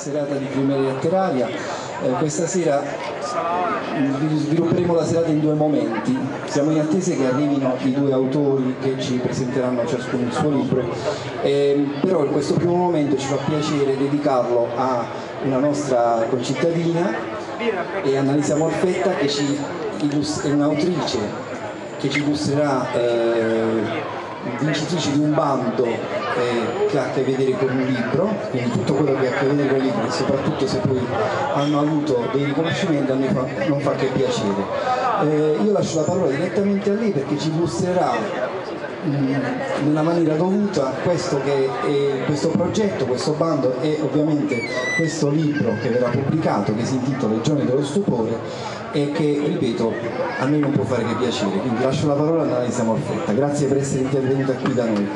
serata di Primaria Letteraria. Questa sera svilupperemo la serata in due momenti. Siamo in attesa che arrivino i due autori che ci presenteranno ciascuno il suo libro, però in questo primo momento ci fa piacere dedicarlo a una nostra concittadina, Annalisa Morfetta, che è un'autrice che ci illustrerà, vincitrice di un bando che ha a che vedere con un libro, quindi tutto quello che ha a che vedere con il libro, e soprattutto se poi hanno avuto dei riconoscimenti a noi non fa che piacere. Io lascio la parola direttamente a lei perché ci illustrerà nella maniera dovuta questo progetto, questo bando e ovviamente questo libro che verrà pubblicato, che si intitola Il giorno dello stupore, e che, ripeto, a noi non può fare che piacere. Quindi lascio la parola a Annalisa Morfetta. Grazie per essere intervenuta qui da noi.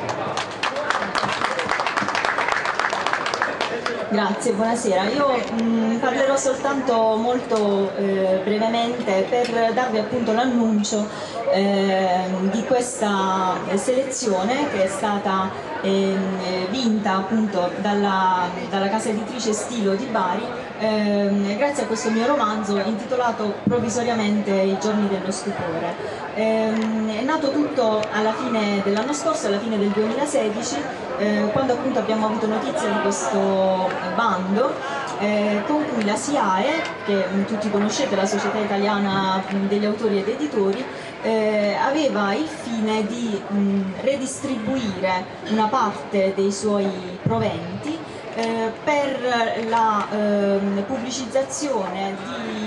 Grazie, buonasera. Io parlerò soltanto molto brevemente per darvi appunto l'annuncio di questa selezione che è stata vinta appunto dalla casa editrice Stilo di Bari, grazie a questo mio romanzo intitolato provvisoriamente I giorni dello stupore. È nato tutto alla fine dell'anno scorso, alla fine del 2016, quando appunto abbiamo avuto notizia di questo bando con cui la SIAE, che tutti conoscete, la Società Italiana degli Autori ed Editori, aveva il fine di redistribuire una parte dei suoi proventi per la pubblicizzazione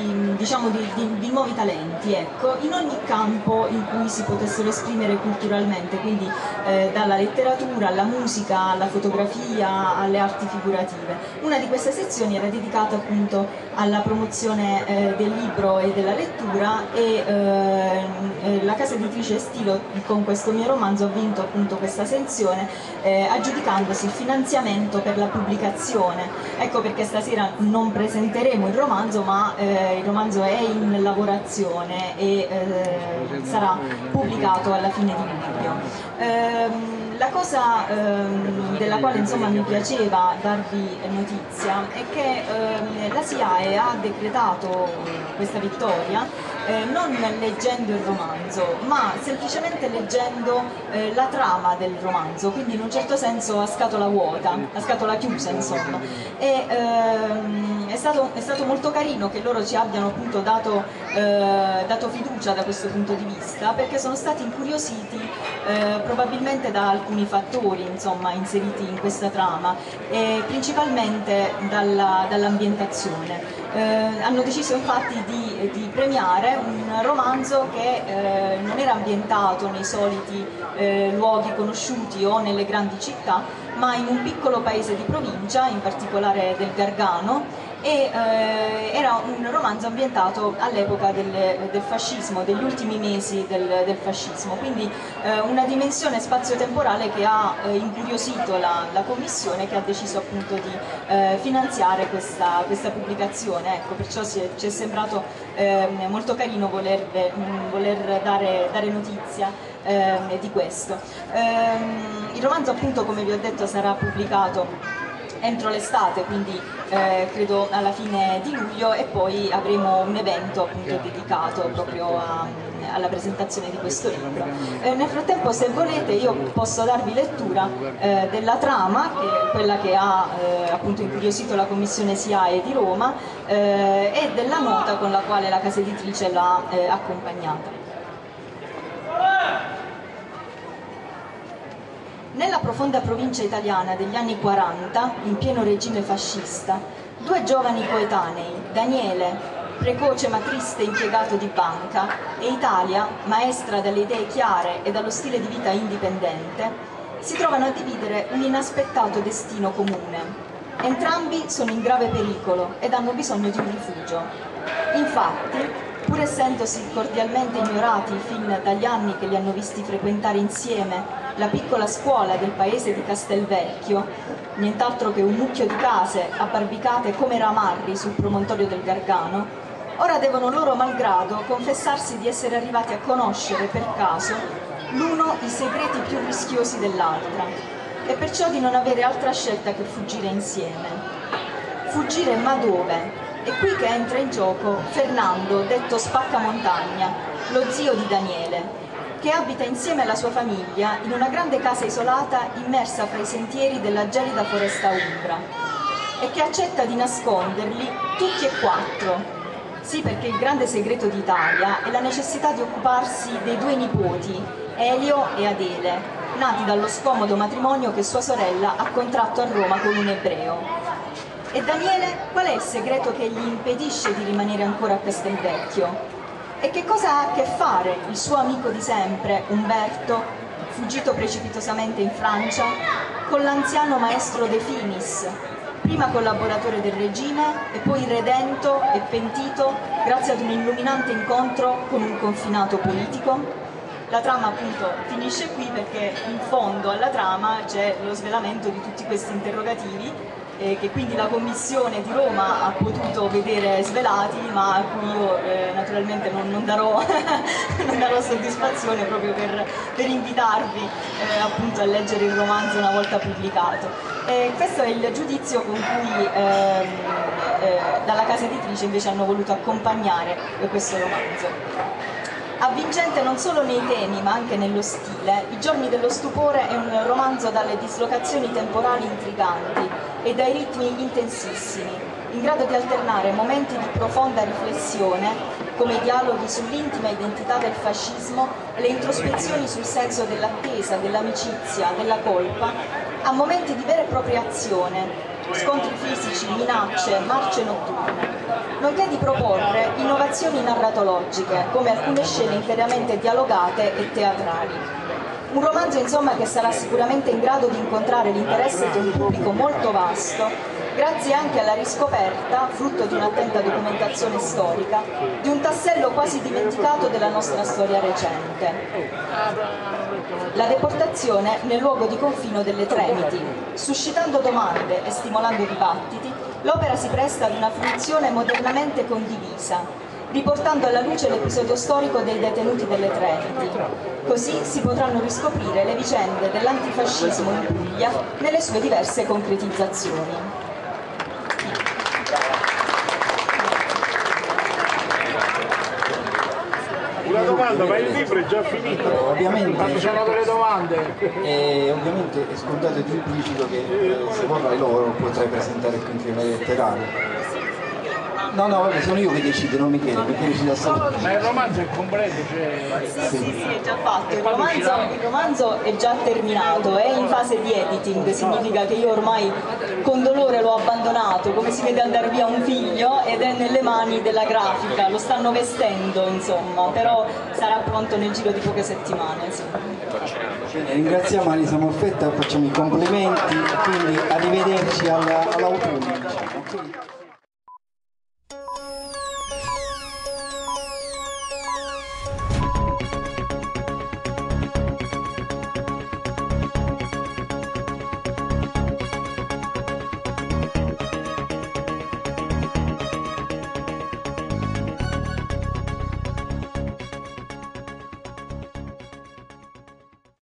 di nuovi talenti, ecco, in ogni campo in cui si potessero esprimere culturalmente, quindi dalla letteratura alla musica, alla fotografia, alle arti figurative. Una di queste sezioni era dedicata appunto alla promozione del libro e della lettura, e la casa editrice Stilo con questo mio romanzo ha vinto appunto questa sezione, aggiudicandosi il finanziamento per la pubblicazione. Ecco perché stasera non presenteremo il romanzo, ma il romanzo è in lavorazione e sarà pubblicato alla fine di luglio. La cosa della quale insomma mi piaceva darvi notizia è che la SIAE ha decretato questa vittoria non leggendo il romanzo, ma semplicemente leggendo la trama del romanzo, quindi in un certo senso a scatola vuota, a scatola chiusa insomma. E è stato molto carino che loro ci abbiano appunto dato fiducia da questo punto di vista, perché sono stati incuriositi probabilmente da alcuni fattori insomma inseriti in questa trama, e principalmente dall'ambientazione. Hanno deciso infatti di premiare un romanzo che non era ambientato nei soliti luoghi conosciuti o nelle grandi città, ma in un piccolo paese di provincia, in particolare del Gargano, e era un romanzo ambientato all'epoca del fascismo, degli ultimi mesi del fascismo, quindi una dimensione spazio-temporale che ha incuriosito la commissione, che ha deciso appunto di finanziare questa pubblicazione. Ecco, perciò ci è sembrato molto carino voler dare notizia di questo. Il romanzo appunto, come vi ho detto, sarà pubblicato entro l'estate, quindi credo alla fine di luglio, e poi avremo un evento appunto dedicato proprio alla presentazione di questo libro. Nel frattempo, se volete, io posso darvi lettura della trama, che è quella che ha appunto incuriosito la commissione SIAE di Roma, e della nota con la quale la casa editrice l'ha accompagnata. Nella profonda provincia italiana degli anni 40, in pieno regime fascista, due giovani coetanei, Daniele, precoce ma triste impiegato di banca, e Italia, maestra dalle idee chiare e dallo stile di vita indipendente, si trovano a dividere un inaspettato destino comune. Entrambi sono in grave pericolo ed hanno bisogno di un rifugio. Infatti, pur essendosi cordialmente ignorati fin dagli anni che li hanno visti frequentare insieme la piccola scuola del paese di Castelvecchio, nient'altro che un mucchio di case abbarbicate come ramarri sul promontorio del Gargano, ora devono loro malgrado confessarsi di essere arrivati a conoscere per caso l'uno i segreti più rischiosi dell'altra, e perciò di non avere altra scelta che fuggire insieme. Fuggire ma dove? È qui che entra in gioco Fernando, detto Spaccamontagna, lo zio di Daniele, che abita insieme alla sua famiglia in una grande casa isolata immersa fra i sentieri della gelida foresta umbra e che accetta di nasconderli tutti e quattro. Sì, perché il grande segreto d'Italia è la necessità di occuparsi dei due nipoti, Elio e Adele, nati dallo scomodo matrimonio che sua sorella ha contratto a Roma con un ebreo. E Daniele, qual è il segreto che gli impedisce di rimanere ancora a Castelvecchio? E che cosa ha a che fare il suo amico di sempre, Umberto, fuggito precipitosamente in Francia, con l'anziano maestro De Finis, prima collaboratore del regime e poi redento e pentito grazie ad un illuminante incontro con un confinato politico? La trama appunto finisce qui perché in fondo alla trama c'è lo svelamento di tutti questi interrogativi che quindi la Commissione di Roma ha potuto vedere svelati, ma a cui io naturalmente non darò soddisfazione proprio per invitarvi appunto a leggere il romanzo una volta pubblicato. Questo è il giudizio con cui dalla casa editrice invece hanno voluto accompagnare questo romanzo. Avvincente non solo nei temi ma anche nello stile, I giorni dello stupore è un romanzo dalle dislocazioni temporali intriganti e dai ritmi intensissimi, in grado di alternare momenti di profonda riflessione, come i dialoghi sull'intima identità del fascismo e le introspezioni sul senso dell'attesa, dell'amicizia, della colpa, a momenti di vera e propria azione, scontri fisici, minacce, marce notturne, nonché di proporre innovazioni narratologiche, come alcune scene interamente dialogate e teatrali. Un romanzo insomma che sarà sicuramente in grado di incontrare l'interesse di un pubblico molto vasto, grazie anche alla riscoperta, frutto di un'attenta documentazione storica, di un tassello quasi dimenticato della nostra storia recente. La deportazione nel luogo di confino delle Tremiti. Suscitando domande e stimolando dibattiti, l'opera si presta ad una fruizione modernamente condivisa, riportando alla luce l'episodio storico dei detenuti delle Tremiti. Così si potranno riscoprire le vicende dell'antifascismo in Puglia nelle sue diverse concretizzazioni. Una domanda, ma il libro è già finito? Ovviamente, sono delle domande. Ovviamente è scontato ed implicito che se vorrai loro potrai presentare qui in firma letteraria. No, vabbè, sono io che decido, non Michele decide assolutamente. Ma il romanzo è completo, cioè... Sì, è già fatto. Il romanzo è già terminato, è in fase di editing, significa che io ormai con dolore l'ho abbandonato, come si vede andare via un figlio, ed è nelle mani della grafica, lo stanno vestendo insomma, però sarà pronto nel giro di poche settimane. Sì. Bene, ringraziamo Alisa Molfetta, facciamo i complimenti, quindi arrivederci all'autunno. Diciamo.